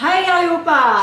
Hej allihopa!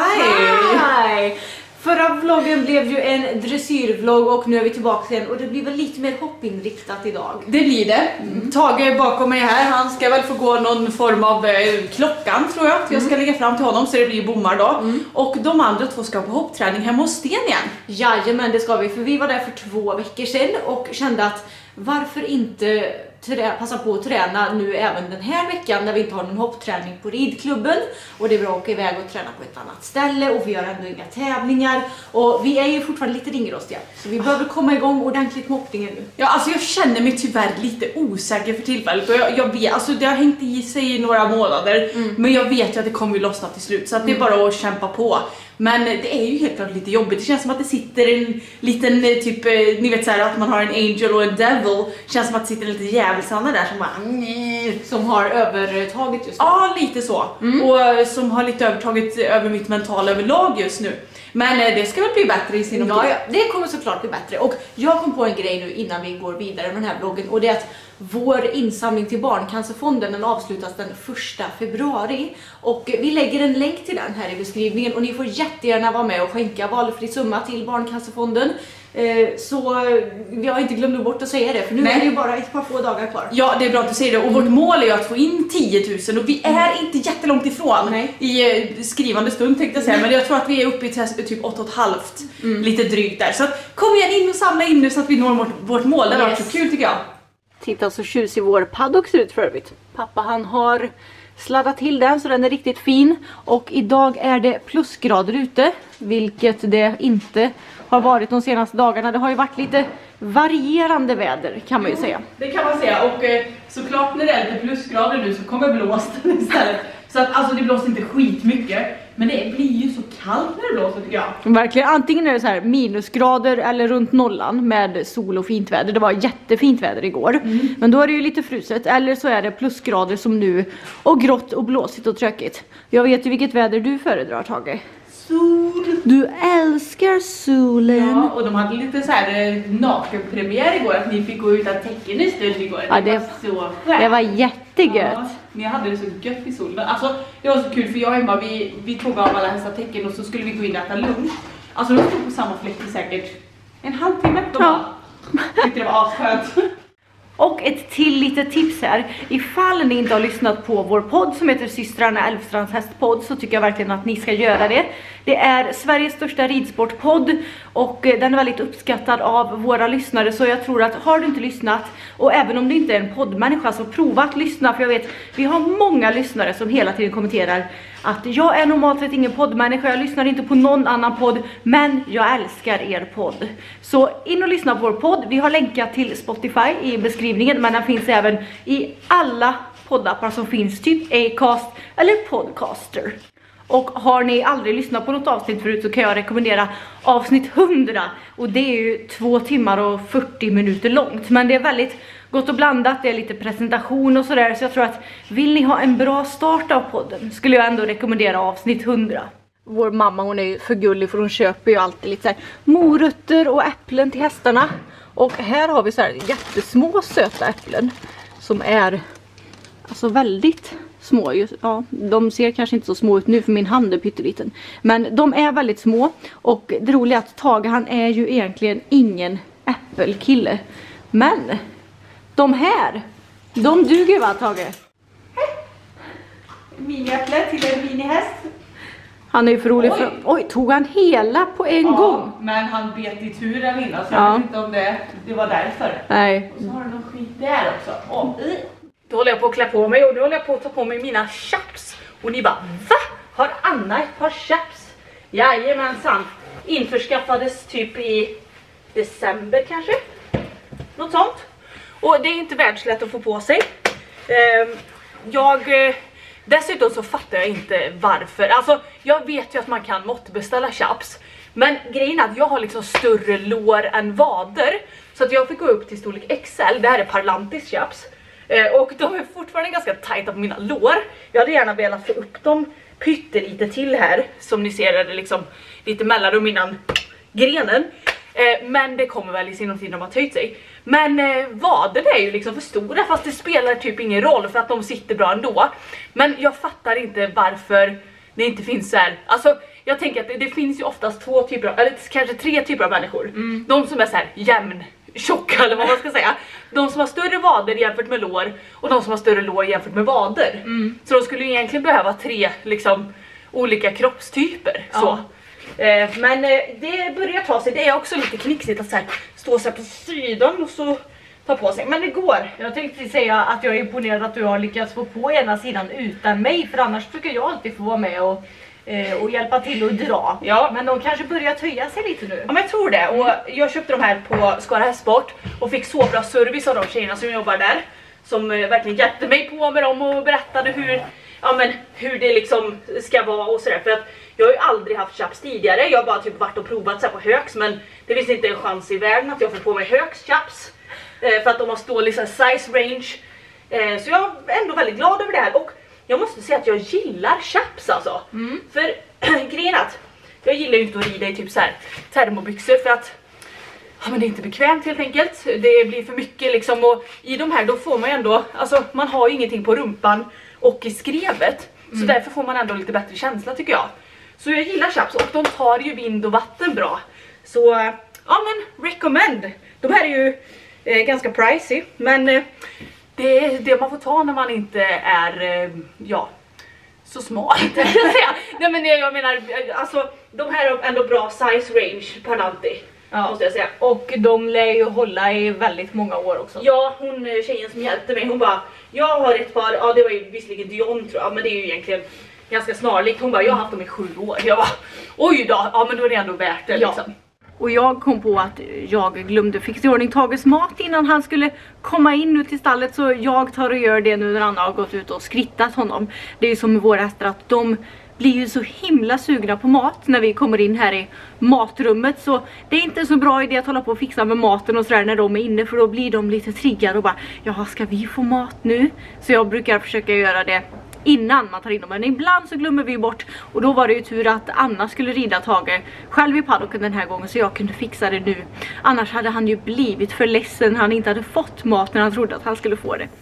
Hej! Förra vloggen blev ju en dressyrvlogg och nu är vi tillbaka igen och det blir väl lite mer hoppinriktat idag. Det blir det. Tage är bakom mig här, han ska väl få gå någon form av klockan tror jag. Jag ska lägga fram till honom så det blir bommar då. Och de andra två ska på hoppträning hemma hos Sten igen. Jajamän, det ska vi, för vi var där för 2 veckor sedan och kände att varför inte passa på att träna nu även den här veckan när vi inte har någon hoppträning på ridklubben och det är bra att åka iväg och träna på ett annat ställe och vi har ändå inga tävlingar och vi är ju fortfarande lite ringrostiga så vi behöver komma igång ordentligt med hoppningen nu. Ja, alltså jag känner mig tyvärr lite osäker för tillfället och jag vet, alltså det har hängt i sig i några månader men jag vet ju att det kommer ju lossna till slut så att det är bara att kämpa på. Men det är ju helt klart lite jobbigt. Det känns som att det sitter en liten typ, ni vet så här att man har en angel och en devil. Det känns som att det sitter en liten djävulsande där som bara som har övertaget just nu. Ja, lite så. Och som har lite övertaget över mitt mentala överlag just nu. Men det ska väl bli bättre i sin ja, det kommer såklart bli bättre. Och jag kom på en grej nu innan vi går vidare med den här vloggen. Och det är att vår insamling till Barncancerfonden den avslutas den 1 februari. Och vi lägger en länk till den här i beskrivningen. Och ni får jättegärna vara med och skänka valfri summa till Barncancerfonden. Så jag har inte glömt bort att säga det. För nu är det ju bara ett par få dagar kvar. Ja, det är bra att du säger det. Och vårt mål är ju att få in 10 000. Och vi är inte jättelångt ifrån i skrivande stund tänkte jag säga. Men jag tror att vi är uppe i typ 8,5 lite drygt där. Så kom igen in och samla in nu så att vi når vårt mål. Det var så kul tycker jag. Titta så tjusig vår paddock ser ut för övrigt. Pappa han har sladdat till den så den är riktigt fin. Och idag är det plusgrader ute. Vilket det inte har varit de senaste dagarna. Det har ju varit lite varierande väder kan man ju säga. Det kan man säga och såklart när det är lite plusgrader nu så kommer blåsten istället. Så att alltså det blåser inte skitmycket. Men det blir ju så kallt när det blåser tycker jag. Verkligen, antingen är det så här minusgrader eller runt nollan med sol och fint väder. Det var jättefint väder igår. Men då är det ju lite fruset. Eller så är det plusgrader som nu och grått och blåsigt och tråkigt. Jag vet ju vilket väder du föredrar Tage. Sol. Du älskar solen. Ja, och de hade lite så här nakenpremiär igår att ni fick gå utan tecken i stund igår. Ja, det var så skönt. Det var jättegött. Ja, ni hade det så gött i solen. Alltså det var så kul för jag och Emma vi tog av alla hästar tecken och så skulle vi gå in och äta lunch. Alltså de stod på samma fläck i säkert en halvtimme. Jag tyckte det var asskönt. Och ett till litet tips här. Ifall ni inte har lyssnat på vår podd som heter Systrarna Älvstrands hästpodd så tycker jag verkligen att ni ska göra det. Det är Sveriges största ridsportpodd och den är väldigt uppskattad av våra lyssnare. Så jag tror att har du inte lyssnat och även om du inte är en poddmänniska så prova att lyssna. För jag vet, vi har många lyssnare som hela tiden kommenterar att jag är normalt sett ingen poddmänniska, jag lyssnar inte på någon annan podd, men jag älskar er podd. Så in och lyssna på vår podd. Vi har länkat till Spotify i beskrivningen, men den finns även i alla poddappar som finns, typ Acast eller Podcaster. Och har ni aldrig lyssnat på något avsnitt förut så kan jag rekommendera avsnitt 100. Och det är ju 2 timmar och 40 minuter långt. Men det är väldigt gott och blandat, det är lite presentation och sådär. Så jag tror att vill ni ha en bra start av podden skulle jag ändå rekommendera avsnitt 100. Vår mamma hon är ju för gullig för hon köper ju alltid lite så här morötter och äpplen till hästarna. Och här har vi så här jättesmå söta äpplen som är alltså väldigt små. Ja, de ser kanske inte så små ut nu för min hand är pytteliten. Men de är väldigt små och det roliga är att Tage han är ju egentligen ingen äppelkille. Men de här, de duger va Tage? Miniäpple till en minihäst. Han är ju för rolig för... Oj, tog han hela på en gång? Men han bet i turen innan så jag vet inte om det var därför. Nej. Och så har du någon skit där också. Då håller jag på att klä på mig och nu håller jag på att ta på mig mina chaps. Och ni bara, va? Har Anna ett par chaps? Jajamensan. Införskaffades typ i december kanske. Något sånt. Och det är inte världslätt att få på sig. Dessutom så fattar jag inte varför. Alltså jag vet ju att man kan måttbeställa chaps. Men grejen är att jag har liksom större lår än vader. Så att jag fick gå upp till storlek XL. Det här är Parlantis chaps. Och de är fortfarande ganska tajta på mina lår. Jag hade gärna velat få upp dem pyttelite till här. Som ni ser är det liksom lite mellanrum innan grenen. Men det kommer väl i sinom tid när de har töjt sig. Men vaden är ju liksom för stora, fast det spelar typ ingen roll för att de sitter bra ändå. Men jag fattar inte varför det inte finns så här. Alltså jag tänker att det finns ju oftast två typer av, eller kanske tre typer av människor. De som är så här jämn tjocka eller vad man ska säga. De som har större vader jämfört med lår och de som har större lår jämfört med vader. Så de skulle ju egentligen behöva tre liksom olika kroppstyper. Så. Men det börjar ta sig. Det är också lite knixigt att så här, stå så här på sidan och så ta på sig. Men det går. Jag tänkte säga att jag är imponerad att du har lyckats få på ena sidan utan mig. För annars brukar jag alltid få vara med och hjälpa till att dra. Ja. Men de kanske börjar töja sig lite nu. Ja, men jag tror det. Och jag köpte de här på Skara Hästsport och fick så bra service av de tjejerna som jobbar där. Som verkligen hjälpte mig på med dem och berättade hur det liksom ska vara och sådär. För att jag har ju aldrig haft chaps tidigare. Jag har bara typ varit och provat så här på Högs. Men det finns inte en chans i världen att jag får på mig Högs chaps. För att de har stått liksom size range. Så jag är ändå väldigt glad över det här. Och jag måste säga att jag gillar chaps alltså. För grejen att jag gillar ju inte att rida i typ så här termobyxor för att men det är inte bekvämt helt enkelt. Det blir för mycket liksom, och i de här då får man ju ändå, alltså man har ju ingenting på rumpan och i skrevet. Så därför får man ändå lite bättre känsla tycker jag. Så jag gillar chaps och de tar ju vind och vatten bra. Så ja men recommend. De här är ju ganska pricey, men det är det man får ta när man inte är så smal. Nej men jag menar alltså de här har ändå bra size range per Nanti. Måste jag säga. Och de lär ju hålla i väldigt många år också. Ja, tjejen som hjälpte mig, hon bara, jag har ett par, det var ju visserligen Dion tror jag, men det är ju egentligen ganska snarlikt. Hon bara, jag har haft dem i 7 år. Jag bara, oj då, men då är det ändå värt det liksom. Och jag kom på att jag glömde fixa i ordning Tages mat innan han skulle komma in ut i stallet. Så jag tar och gör det nu när Anna har gått ut och skrittat honom. Det är ju som med våra hästar att de blir ju så himla sugna på mat när vi kommer in här i matrummet. Så det är inte så bra idé att hålla på och fixa med maten och sådär när de är inne. För då blir de lite triggade och bara, jaha ska vi få mat nu? Så jag brukar försöka göra det innan man tar in dem. Men ibland så glömmer vi bort. Och då var det ju tur att Anna skulle rida Tage själv i paddocken den här gången. Så jag kunde fixa det nu. Annars hade han ju blivit för ledsen. Han inte hade fått mat när han trodde att han skulle få det.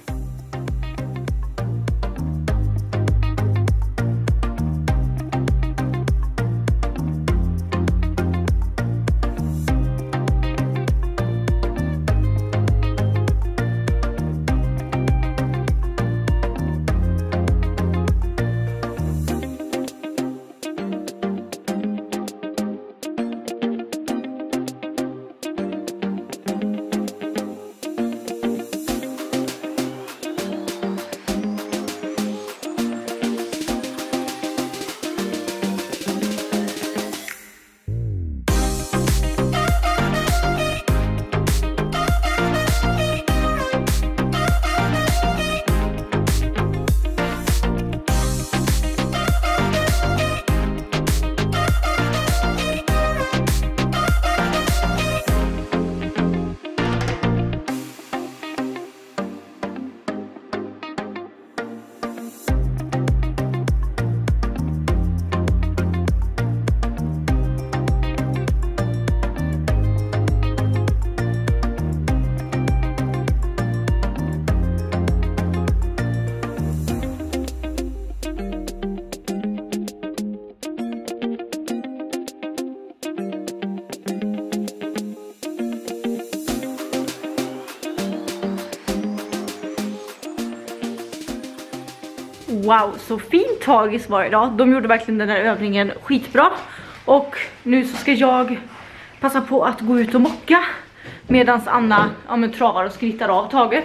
Wow, så fint Tagis var idag. De gjorde verkligen den här övningen skitbra. Och nu så ska jag passa på att gå ut och mocka medan Anna travar och skrittar av Tage.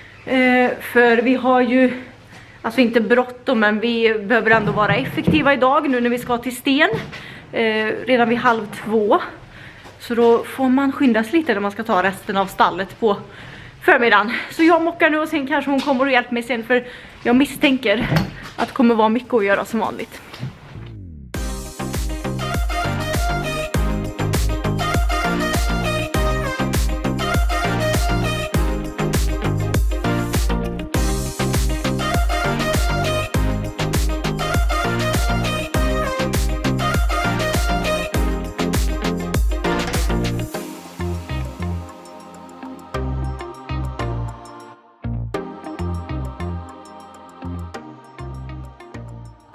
För vi har ju alltså inte bråttom, men vi behöver ändå vara effektiva idag nu när vi ska till Sten. Redan vid 1:30. Så då får man skynda sig lite när man ska ta resten av stallet på förmiddagen. Så jag mockar nu och sen kanske hon kommer och hjälper mig sen, för jag misstänker att det kommer vara mycket att göra som vanligt.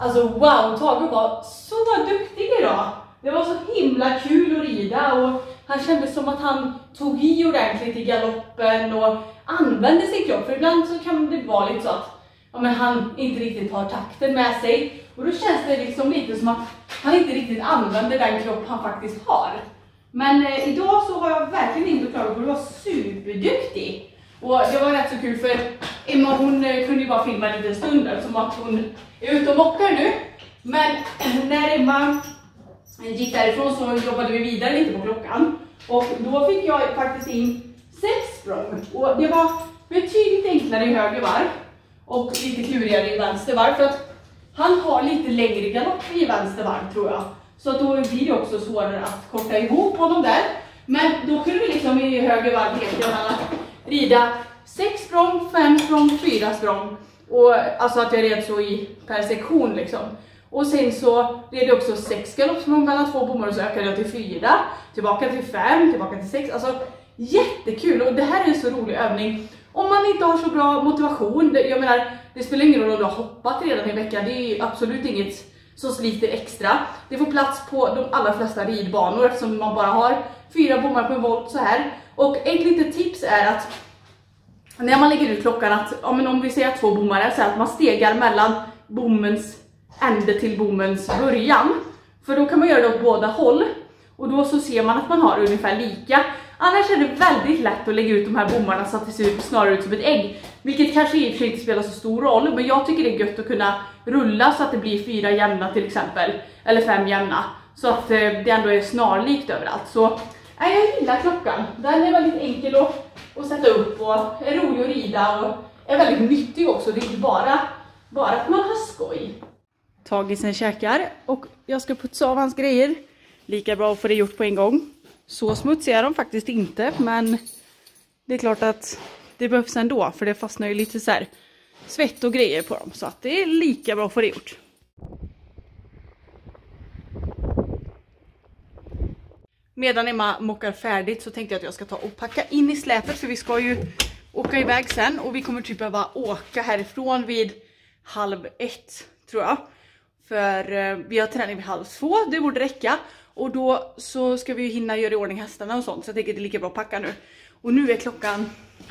Alltså wow, Tage var så duktig idag. Det var så himla kul att rida och han kände som att han tog i ordentligt i galoppen och använde sin kropp. För ibland så kan det vara lite så att men han inte riktigt har takten med sig. Och då känns det liksom lite som att han inte riktigt använder den kropp han faktiskt har. Men idag så har jag verkligen inte klarat på det. Var superduktig. Och det var rätt så kul för Emma hon kunde ju bara filma en liten stund där, som att hon är ute och mockar nu. Men när Emma gick därifrån så jobbade vi vidare lite på klockan. Och då fick jag faktiskt in 6 språng. Och det var betydligt enklare i höger varv. Och lite klurigare i vänster varv. För att han har lite längre galopp i vänster varv tror jag. Så att då blir det också svårare att korta ihop honom där. Men då kunde vi liksom i höger varv helt gärna rida 6 språng, 5 språng, 4 språng. Och alltså att jag red så i per sektion liksom. Och sen så red jag också 6 galoppsprång mellan 2 bommar och så ökade jag till 4. Tillbaka till 5, tillbaka till 6. Alltså jättekul och det här är en så rolig övning. Om man inte har så bra motivation, jag menar det spelar ingen roll om du har hoppat redan i veckan. Det är absolut inget som sliter extra. Det får plats på de allra flesta ridbanor eftersom man bara har 4 bommar på en volt så här. Och ett litet tips är att när man lägger ut klockan att om vi säger 2 bommar är så att man stegar mellan bommens ände till bommens början. För då kan man göra det åt båda håll. Och då så ser man att man har ungefär lika. Annars är det väldigt lätt att lägga ut de här bommarna så att det ser ut snarare ut som ett ägg. Vilket kanske i och för sig inte spelar så stor roll. Men jag tycker det är gött att kunna rulla så att det blir 4 jämna till exempel. Eller 5 jämna. Så att det ändå är snarlikt överallt. Så jag gillar klockan. Den är väldigt enkel att sätta upp och är rolig att rida. Och är väldigt nyttig också. Det är inte bara att man har skoj. Tagisen käkar och jag ska putsa av hans grejer. Lika bra att få det gjort på en gång. Så smutsiga är de faktiskt inte, men det är klart att det behövs ändå. För det fastnar ju lite så här svett och grejer på dem. Så att det är lika bra att få det gjort. Medan Emma mockar färdigt så tänkte jag att jag ska ta och packa in i släpet. För vi ska ju åka iväg sen och vi kommer typ behöva åka härifrån vid 12:30 tror jag. För vi har träning vid 12:30, det borde räcka. Och då så ska vi ju hinna göra i ordning hästarna och sånt. Så jag tänker att det är lika bra att packa nu. Och nu är klockan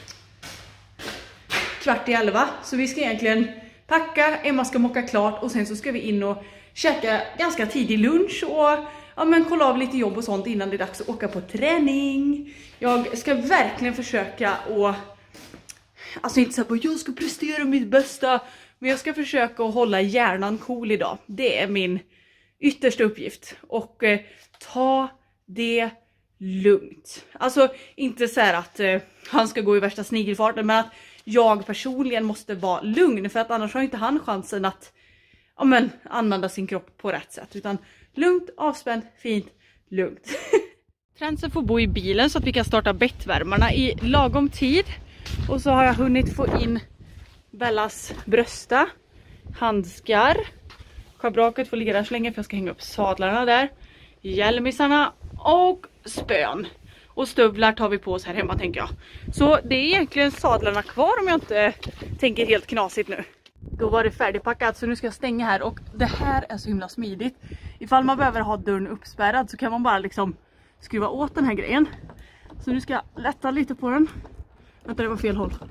10:15. Så vi ska egentligen packa, Emma ska mocka klart. Och sen så ska vi in och käka ganska tidig lunch. Och kolla av lite jobb och sånt innan det är dags att åka på träning. Jag ska verkligen försöka och alltså inte så här, jag ska prestera mitt bästa. Men jag ska försöka att hålla hjärnan cool idag. Det är min yttersta uppgift. Och ta det lugnt. Alltså inte så här att han ska gå i värsta snigelfarten. Men att jag personligen måste vara lugn. För att annars har inte han chansen att använda sin kropp på rätt sätt. Utan lugnt, avspänt, fint, lugnt. Tränsen får bo i bilen så att vi kan starta bettvärmarna i lagom tid. Och så har jag hunnit få in Bellas brösta, handskar. Schabraket får ligga där så länge för jag ska hänga upp sadlarna där. Hjälmisarna och spön. Och stövlar tar vi på oss här hemma tänker jag. Så det är egentligen sadlarna kvar om jag inte tänker helt knasigt nu. Då var det färdigpackat så nu ska jag stänga här och det här är så himla smidigt. Ifall man behöver ha dörren uppspärrad så kan man bara liksom skruva åt den här grejen. Så nu ska jag lätta lite på den. Vänta, det var fel håll.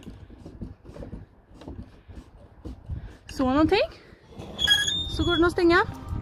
Så någonting. Så går den att stänga.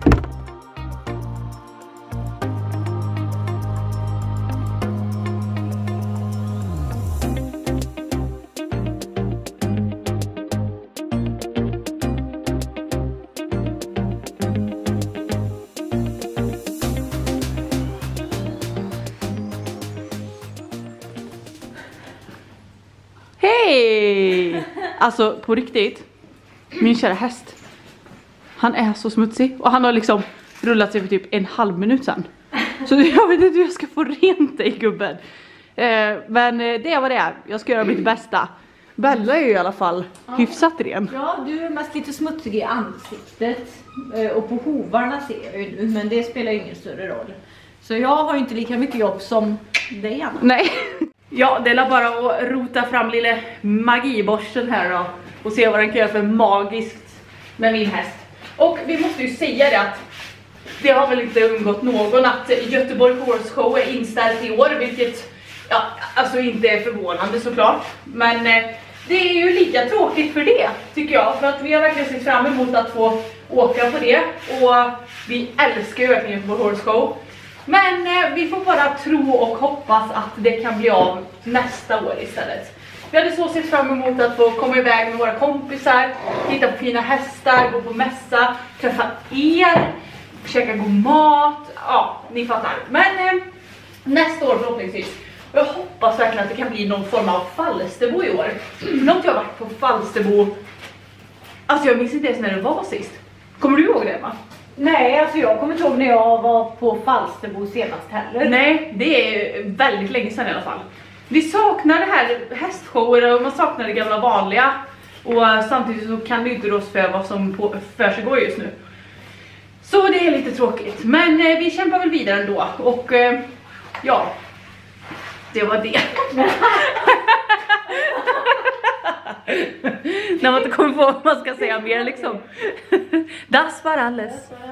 Hej! Alltså på riktigt. Min kära häst. Han är så smutsig. Och han har liksom rullat sig för typ en halv minut sedan. Så jag vet inte hur jag ska få rent dig gubben. Men det är vad det är. Jag ska göra mitt bästa. Bella är ju i alla fall hyfsat ren. Ja, du är mest lite smutsig i ansiktet. Och på hovarna ser jag ju nu. Men det spelar ju ingen större roll. Så jag har ju inte lika mycket jobb som dig, Anna. Nej. Ja, det är bara att rota fram lilla magiborsten här då. Och se vad den kan göra för magiskt med min häst. Och vi måste ju säga det att det har väl inte undgått någon att Göteborg Horse Show är inställt i år, vilket alltså inte är förvånande såklart. Men det är ju lika tråkigt för det tycker jag, för att vi har verkligen sett fram emot att få åka på det och vi älskar ju verkligen Göteborg Horse Show. Men vi får bara tro och hoppas att det kan bli av nästa år istället. Vi hade så sett fram emot att få komma iväg med våra kompisar, titta på fina hästar, gå på mässa, träffa er, käka god mat, ja ni fattar. Men nästa år förhoppningsvis. Och jag hoppas verkligen att det kan bli någon form av Falsterbo i år. För något jag har varit på Falsterbo, alltså jag minns inte ens när det var sist. Kommer du ihåg det, va? Nej, alltså jag kommer inte ihåg när jag var på Falsterbo senast heller. Nej, det är väldigt länge sedan i alla fall. Vi saknar det här hästshower och man saknar det gamla vanliga. Och samtidigt så kan det ju inte rås för vad som för sig går just nu. Så det är lite tråkigt. Men vi kämpar väl vidare ändå. Och ja, det var det. När man inte kommer på vad man ska säga mer liksom. Das var alles.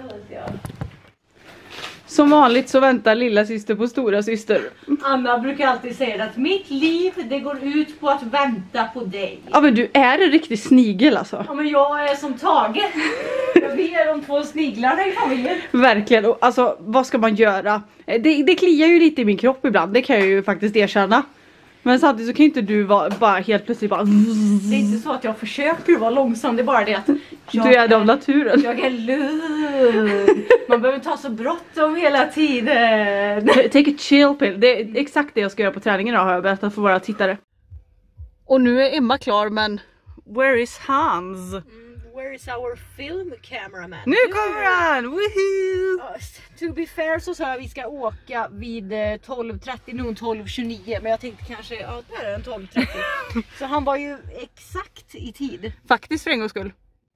Som vanligt så väntar lilla syster på stora syster. Anna brukar alltid säga att mitt liv det går ut på att vänta på dig. Ja men du är en riktig snigel alltså. Ja men jag är som taget. Jag är de två sniglarna i familjen. Verkligen, och alltså vad ska man göra? Det kliar ju lite i min kropp ibland, det kan jag ju faktiskt erkänna. Men samtidigt så kan ju inte du bara helt plötsligt bara... Det är inte så att jag försöker vara långsam, det är bara det att du är det av naturen. Jag är lugn. Man behöver ta så bråttom hela tiden. Take a chill pill. Det är exakt det jag ska göra på träningen idag, har jag berättat för våra tittare. Och nu är Emma klar, men where is Hans? Where is our film cameraman? Nu kommer han! Woohoo! To be fair så sa jag att vi ska åka vid 12.30, nu 12.29. Men jag tänkte kanske, ja där är den 12.30. Så han var ju exakt i tid. Faktiskt för en gångs skull.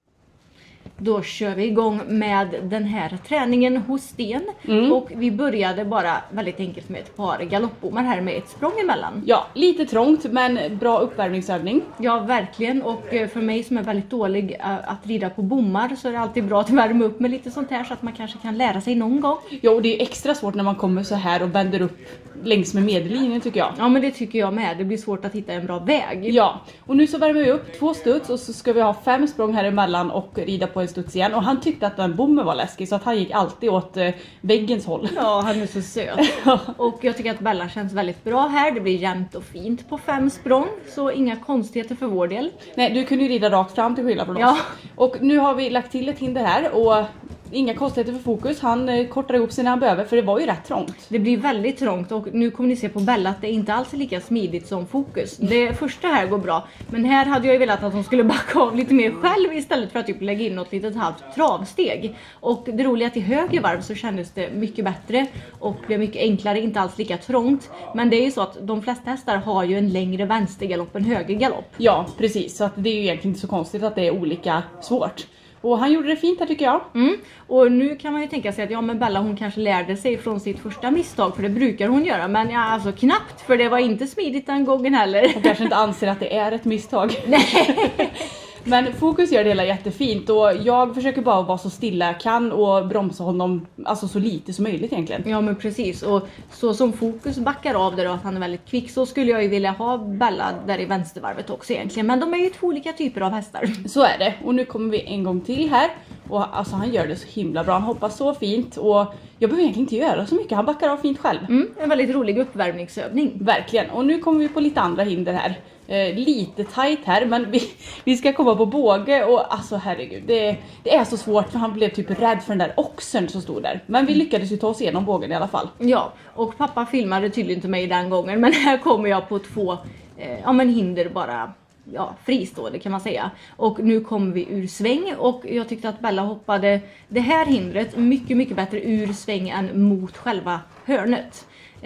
Då kör vi igång med den här träningen hos Sten. Och vi började bara väldigt enkelt med ett par galoppbommar här med ett språng emellan. Ja, lite trångt men bra uppvärmningsövning. Ja, verkligen. Och för mig som är väldigt dålig att rida på bommar så är det alltid bra att värma upp med lite sånt här så att man kanske kan lära sig någon gång. Ja, och det är extra svårt när man kommer så här och vänder upp längs med medellinjen tycker jag. Ja, men det tycker jag med. Det blir svårt att hitta en bra väg. Ja, och nu så värmer vi upp 2 studs och så ska vi ha 5 språng här emellan och rida på en studs igen. Och han tyckte att den bommen var läskig så att han gick alltid åt väggens håll. Ja, han är så söt. Och jag tycker att Bella känns väldigt bra här. Det blir jämnt och fint på 5 språng. Så inga konstigheter för vår del. Nej, du kunde ju rida rakt fram till skillnad från oss. Ja. Och nu har vi lagt till ett hinder här och inga konstigheter för fokus. Han kortar ihop sig när han behöver för det var ju rätt trångt. Det blir väldigt trångt och nu kommer ni se på Bella att det inte alls är lika smidigt som fokus. Det första här går bra, men här hade jag ju velat att hon skulle backa av lite mer själv istället för att typ lägga in något litet halvt travsteg. Och det roliga är att i höger varv så kändes det mycket bättre och blev mycket enklare, inte alls lika trångt. Men det är ju så att de flesta hästar har ju en längre vänstergalopp än högergalopp. Ja, precis. Så att det är ju egentligen inte så konstigt att det är olika svårt. Och han gjorde det fint här tycker jag. Och nu kan man ju tänka sig att ja men Bella hon kanske lärde sig från sitt första misstag. För det brukar hon göra. Men ja alltså knappt. För det var inte smidigt den gången heller. Hon kanske inte anser att det är ett misstag. Nej. Men fokus gör det hela jättefint. Och jag försöker bara vara så stilla jag kan. Och bromsa honom alltså så lite som möjligt egentligen. Ja men precis. Och så som fokus backar av där och att han är väldigt kvick. Så skulle jag ju vilja ha Bella där i vänstervarvet också egentligen. Men de är ju 2 olika typer av hästar. Så är det. Och nu kommer vi en gång till här. Och alltså han gör det så himla bra. Han hoppas så fint. Och jag behöver egentligen inte göra så mycket. Han backar av fint själv. En väldigt rolig uppvärmningsövning. Verkligen. Och nu kommer vi på lite andra hinder här. Lite tight här. Men vi ska komma på båge. Och alltså herregud. Det är så svårt. För han blev typ rädd för den där oxen som stod där. Men vi lyckades ju ta oss igenom bågen i alla fall. Ja. Och pappa filmade tydligen inte mig den gången. Men här kommer jag på 2 hinder bara. Ja, fristående kan man säga. Och nu kommer vi ur sväng och jag tyckte att Bella hoppade det här hindret mycket, mycket bättre ur sväng än mot själva hörnet.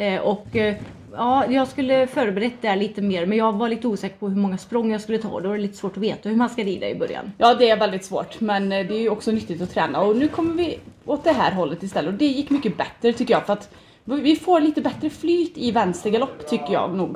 Ja, jag skulle förberett det lite mer men jag var lite osäker på hur många språng jag skulle ta. Då är det lite svårt att veta hur man ska rida i början. Ja, det är väldigt svårt men det är ju också nyttigt att träna. Och nu kommer vi åt det här hållet istället och det gick mycket bättre tycker jag för att vi får lite bättre flyt i vänstergalopp tycker jag nog.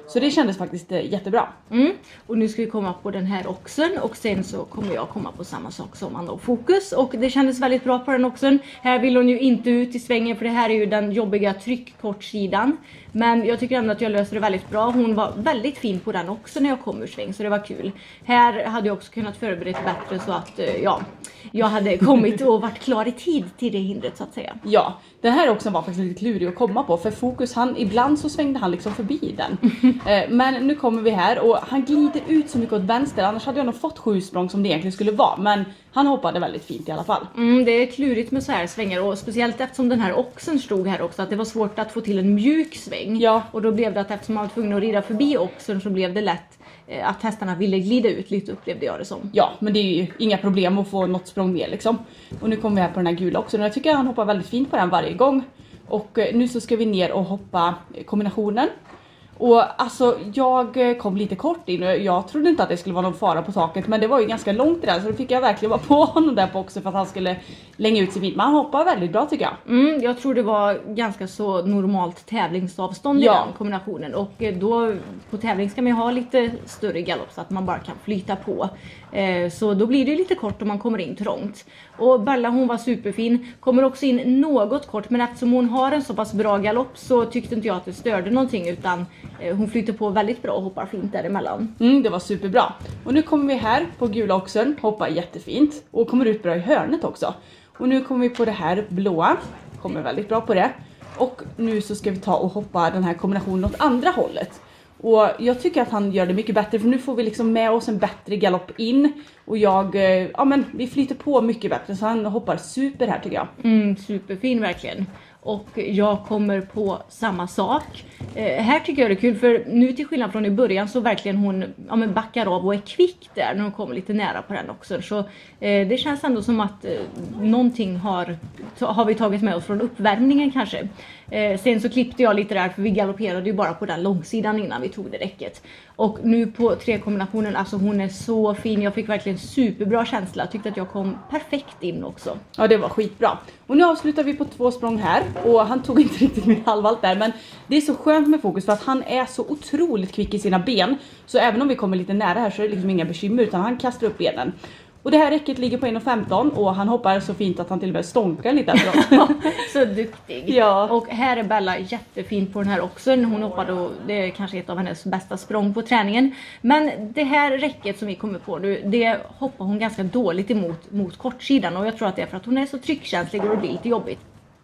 Så det kändes faktiskt jättebra. Och nu ska vi komma på den här oxen och sen så kommer jag komma på samma sak som Anna och Fokus. Och det kändes väldigt bra på den oxen. Här vill hon ju inte ut i svängen för det här är ju den jobbiga tryckkortsidan. Men jag tycker ändå att jag löser det väldigt bra. Hon var väldigt fin på den också när jag kom ur sväng så det var kul. Här hade jag också kunnat förbereda bättre så att jag hade kommit och varit klar i tid till det hindret så att säga. Ja, den här också var faktiskt lite klurig att komma på för Fokus, ibland så svängde han liksom förbi den. Men nu kommer vi här och han glider ut så mycket åt vänster, annars hade jag nog fått 7 språng som det egentligen skulle vara. Men han hoppade väldigt fint i alla fall. Det är klurigt med så här svängar och speciellt eftersom den här oxen stod här också att det var svårt att få till en mjuk sväng. Ja. Och då blev det att eftersom man var tvungen att rida förbi oxen så blev det lätt att hästarna ville glida ut lite upplevde jag det som. Ja, men det är ju inga problem att få något språng med liksom. Och nu kommer vi här på den här gula också. Och jag tycker han hoppar väldigt fint på den varje gång. Och nu så ska vi ner och hoppa kombinationen. Och alltså jag kom lite kort in och jag trodde inte att det skulle vara någon fara på taket. Men det var ju ganska långt där så då fick jag verkligen vara på honom där på också för att han skulle länga ut sig fint. Men han hoppar väldigt bra tycker jag. Jag tror det var ganska så normalt tävlingsavstånd i den kombinationen. Och då på tävling ska man ju ha lite större galopp så att man bara kan flyta på. Så då blir det lite kort om man kommer in trångt. Och Bella hon var superfin. Kommer också in något kort men eftersom hon har en så pass bra galopp så tyckte inte jag att det störde någonting utan hon flyter på väldigt bra och hoppar fint däremellan. Det var superbra. Och nu kommer vi här på gula oxen, hoppar jättefint och kommer ut bra i hörnet också. Och nu kommer vi på det här blåa, kommer väldigt bra på det. Och nu så ska vi ta och hoppa den här kombinationen åt andra hållet. Och jag tycker att han gör det mycket bättre för nu får vi liksom med oss en bättre galopp in. Och vi flyter på mycket bättre så han hoppar super här tycker jag. Superfin verkligen. Och jag kommer på samma sak. Här tycker jag det är kul för nu till skillnad från i början så verkligen hon backar av och är kvick där när hon kommer lite nära på den också. Så det känns ändå som att någonting har vi tagit med oss från uppvärmningen kanske. Sen så klippte jag lite där för vi galopperade ju bara på den långsidan innan vi tog det räcket. Och nu på 3-kombinationen, alltså hon är så fin. Jag fick verkligen superbra känsla. Jag tyckte att jag kom perfekt in också. Ja, det var skitbra. Och nu avslutar vi på 2 språng här. Och han tog inte riktigt min halvvalt där. Men det är så skönt med Fokus för att han är så otroligt kvick i sina ben. Så även om vi kommer lite nära här så är det liksom inga bekymmer utan han kastar upp benen. Och det här räcket ligger på 1,15 och han hoppar så fint att han till och med stånkar lite efteråt. Så duktig. Ja. Och här är Bella jättefint på den här också. Hon hoppade och det är kanske ett av hennes bästa språng på träningen. Men det här räcket som vi kommer på nu, det hoppar hon ganska dåligt mot kortsidan. Och jag tror att det är för att hon är så tryckkänslig och det blir lite jobbigt.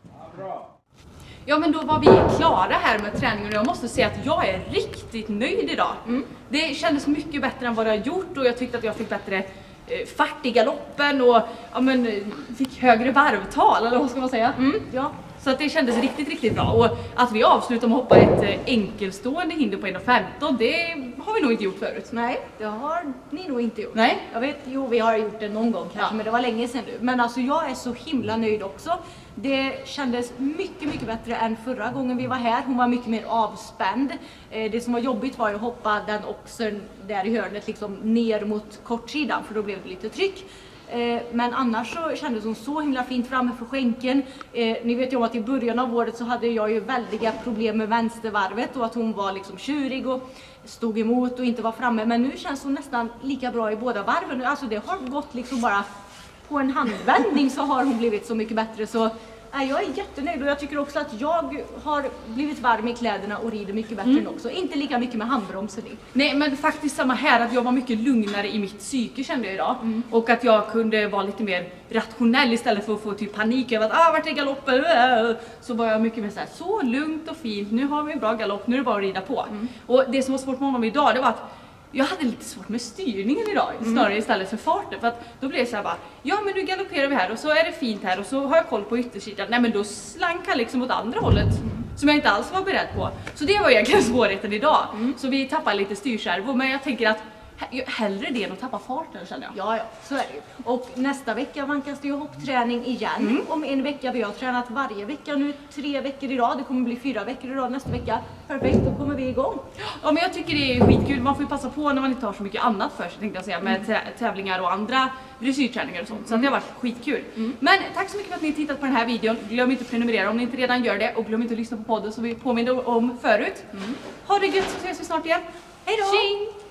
Ja men då var vi klara här med träningen och jag måste säga att jag är riktigt nöjd idag. Det kändes mycket bättre än vad jag gjort och jag tyckte att jag fick bättre fart i galoppen och fick högre varvtal eller vad ska man säga. Ja. Så att det kändes riktigt bra och att vi avslutar med att hoppa ett enkelstående hinder på 1,15 det har vi nog inte gjort förut. Nej, det har ni nog inte gjort. Nej. Jag vet, vi har gjort det någon gång kanske men det var länge sedan nu. Men alltså jag är så himla nöjd också. Det kändes mycket bättre än förra gången vi var här. Hon var mycket mer avspänd. Det som var jobbigt var ju att hoppa den oxen där i hörnet liksom ner mot kortsidan för då blev det lite tryck. Men annars så kändes hon så himla fint framme för skänken. Ni vet ju om att i början av året så hade jag ju väldiga problem med vänstervarvet och att hon var liksom tjurig och stod emot och inte var framme. Men nu känns hon nästan lika bra i båda varven. Alltså det har gått liksom bara på en handvändning så har hon blivit så mycket bättre så jag är jättenöjd och jag tycker också att jag har blivit varm i kläderna och rider mycket bättre än också. Inte lika mycket med handbromsen i. Nej men faktiskt samma här att jag var mycket lugnare i mitt psyke kände jag idag. Och att jag kunde vara lite mer rationell istället för att få typ panik över att vart är galoppen? Så var jag mycket mer så lugnt och fint. Nu har vi en bra galopp, nu är det bara att rida på. Och det som var svårt med honom idag det var att jag hade lite svårt med styrningen idag snarare istället för farten för att då blev det så här bara ja men nu galopperar vi här och så är det fint här och så har jag koll på yttersidan. Nej men då slank han liksom åt andra hållet som jag inte alls var beredd på. Så det var egentligen svårigheten idag. Så vi tappade lite styrskärvor men jag tänker att hellre det än att tappa farten, känner jag. Ja, så är det ju. Och nästa vecka vankas det ju hoppträning igen. Om en vecka. Vi har tränat varje vecka nu 3 veckor i rad. Det kommer bli 4 veckor i rad nästa vecka. Perfekt, då kommer vi igång. Ja, men jag tycker det är skitkul. Man får ju passa på när man inte har så mycket annat för sig, tänkte jag säga, med tävlingar och andra dressyrträningar och sånt. Så det har varit skitkul. Men tack så mycket för att ni har tittat på den här videon. Glöm inte att prenumerera om ni inte redan gör det. Och glöm inte att lyssna på podden som vi påminner om förut. Ha det gött, så ses vi snart igen. Hej då!